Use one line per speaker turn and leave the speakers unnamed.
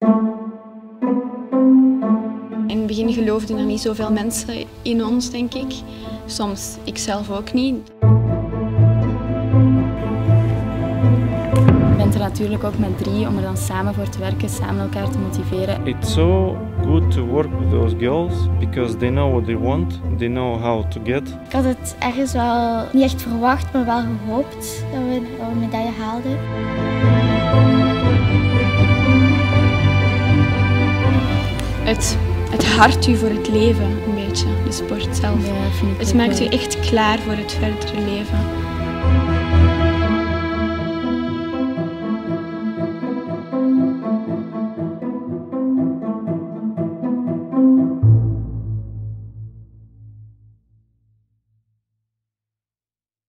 In het begin geloofden er niet zoveel mensen in ons, denk ik. Soms ikzelf ook niet.
Je bent er natuurlijk ook met 3 om er dan samen voor te werken, samen elkaar te motiveren.
It's so good to work with those girls because they know what they want, they know how to get.
Ik had het ergens wel niet echt verwacht, maar wel gehoopt dat we een medaille haalden.
Het hart u voor het leven, een beetje, de sport zelf.
Ja, vind ik
het maakt u echt klaar voor het verdere leven.